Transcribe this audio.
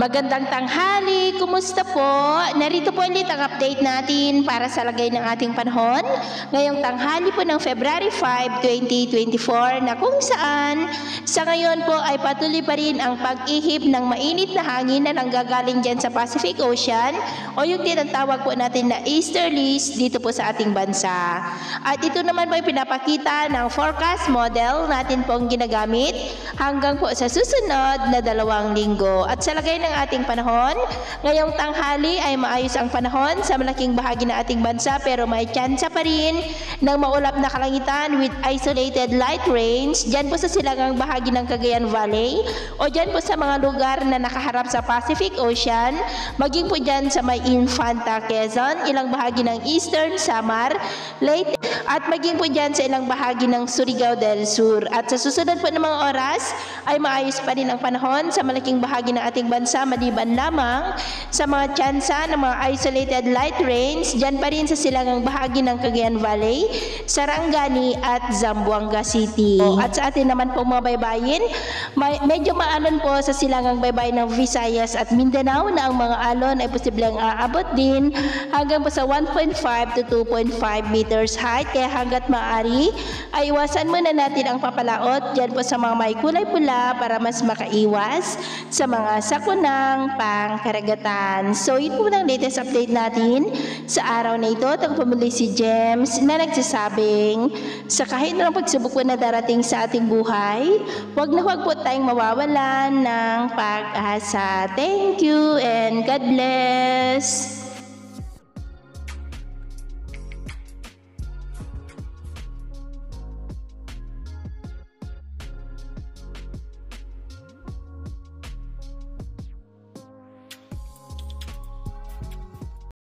Magandang tanghali, kumusta po? Narito po ulit ang update natin para sa lagay ng ating panahon ngayong tanghali po ng February 5, 2024 na kung saan sa ngayon po ay patuloy pa rin ang pag-ihip ng mainit na hangin na nanggagaling dyan sa Pacific Ocean o yung tinatawag po natin na easterlies dito po sa ating bansa. At ito naman po ay pinapakita ng forecast model natin pong ginagamit hanggang po sa susunod na 2 linggo. At sa lagay ng ating panahon, ngayong tanghali ay maayos ang panahon sa malaking bahagi ng ating bansa pero may tsansa pa rin ng maulap na kalangitan with isolated light rains dyan po sa silangang bahagi ng Cagayan Valley o dyan po sa mga lugar na nakaharap sa Pacific Ocean, maging po dyan sa may Infanta, Quezon, ilang bahagi ng Eastern Samar, Leyte, at maging po dyan sa ilang bahagi ng Surigao del Sur. At sa susunod po ng mga oras ay maayos pa rin ang panahon sa malaking bahagi ng ating bansa maliban lamang sa mga tsansa ng mga isolated light rains dyan pa rin sa silangang bahagi ng Cagayan Valley, Sarangani at Zamboanga City. At sa atin naman po mga baybayin, medyo maalon po sa silangang baybayin ng Visayas at Mindanao na ang mga alon ay posibleng aabot din hanggang po sa 1.5 to 2.5 meters height, kaya hanggat maaari ay iwasan muna natin ang papalaot dyan po sa mga may kulay pula para mas makaiwas sa mga sakunang pangkaragatan. So yun po ang latest update natin sa araw na ito. Pamuli si James na nagsasabing sa kahit ng pagsubok po na darating sa ating buhay, huwag na huwag po tayong mawawalan ng pag-asa. Thank you and God bless.